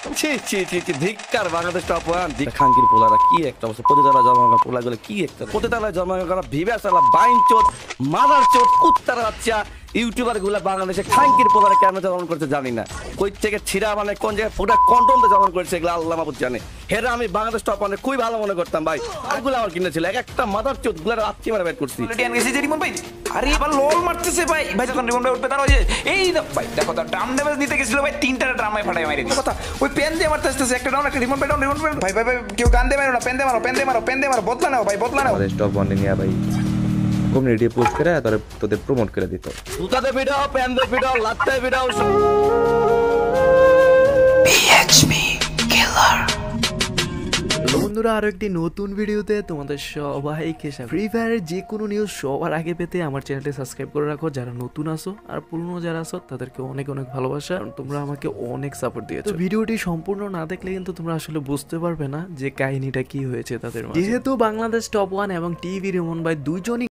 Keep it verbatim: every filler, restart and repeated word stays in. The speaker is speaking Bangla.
ছি ছি ছি ছি ধিক্কার বাংলাদেশ টপ ওয়ান খাঙ্কির পোলারা কি একটা অবস্থা প্রতিতলা জন্মগ্রহণ পোলাগুলো কি একটা প্রতিতলায় জন্মগ্রহণ করা ভিভার চালা বাইন চোট মাদার চোট কুত্তার বাচ্চা ইউটিউবার গুলা বাংলাদেশে খাঙ্কির পোলারা কেন জন্ম করতে জানি না কই থেকে ছিড়া মানে কোন জায়গায় পুরো কন্ট্রোল জন্ম করেছে এগুলো আল্লাহ মাহবুব জানে হেরা আমি বাংলাদেশ টপ ওয়ানে খুবই ভালো মনে করতাম ভাই আরগুলো আমার কিনেছিল এক একটা মাদার চোট গুলো রাত্রি মারা বের করছি আরে এবার লোল মারতেছে ভাই ভাই যখন রিমন ভাই উঠবে তার ওই যে এই ভাই দেখো তার ডাউন ড্যামেজ নিতে গেছিল ভাই তিনটা ড্রামায় ফাটাই মারি দিল কথা ওই পেন দিয়ে মারতে আসতেছে একটা ডাউন একটা রিমন ভাই ডাউন রিমন ভাই ভাই ভাই কেউ গান দিয়ে মারো না পেন দিয়ে মারো পেন দিয়ে মারো পেন দিয়ে মারো বদলা নাও ভাই বদলা নাও বাংলাদেশ টপ ওয়ানে নিয়ে ভাই কমিউনিটি পোস্ট করে তোরে তোদের প্রমোট করে দিত জুতাতে ভিডিও প্যান দিয়ে ভিডিও লাত্তে ভিডিও পিএইচপি কিলার বন্ধুরা আরো একটি নতুন ভিডিওতে তোমাদের সবাইকে স্বাগত। ফ্রি ফায়ারের যে কোনো নিউজ সবার আগে পেতে আমার চ্যানেলটি সাবস্ক্রাইব করে রাখো যারা নতুন আসো আর পুরনো যারা আসো তাদেরকে অনেক অনেক ভালোবাসা তোমরা আমাকে অনেক সাপোর্ট দিয়েছো। ভিডিওটি সম্পূর্ণ না দেখলে কিন্তু তোমরা আসলে বুঝতে পারবে না যে কাহিনীটা কি হয়েছে তাদের মাঝে। যেহেতু বাংলাদেশ টপ ওয়ান এবং টিভি রিমন ভাই দুইজনই